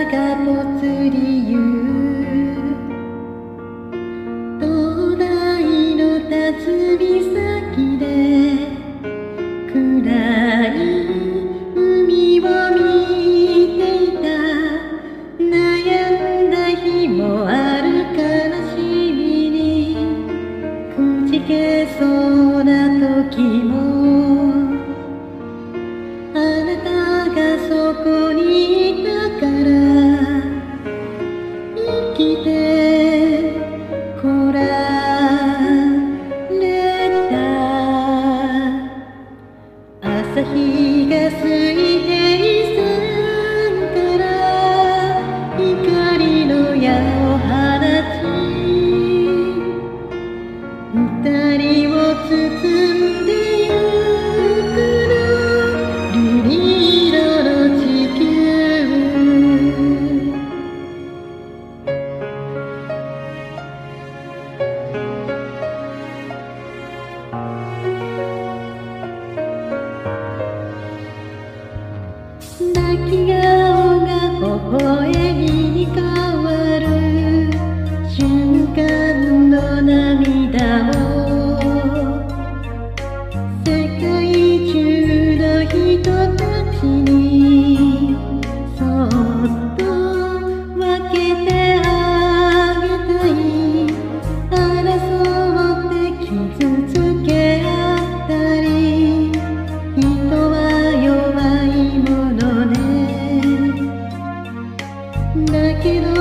がぽつりゆ灯台の辰岬で暗い海を見ていた。悩んだ日もある悲しみにくじけそうな時もあなたがそこにいたから生きてこられた。朝日が空いていさんから光の矢を放ち二人を包んでゆくの瑠璃色の地球。泣き顔が微笑みに変わる瞬間の涙も世界中の人たちにそっと分けてあげたい。争って傷つけ合ったり人は弱いものね。だけど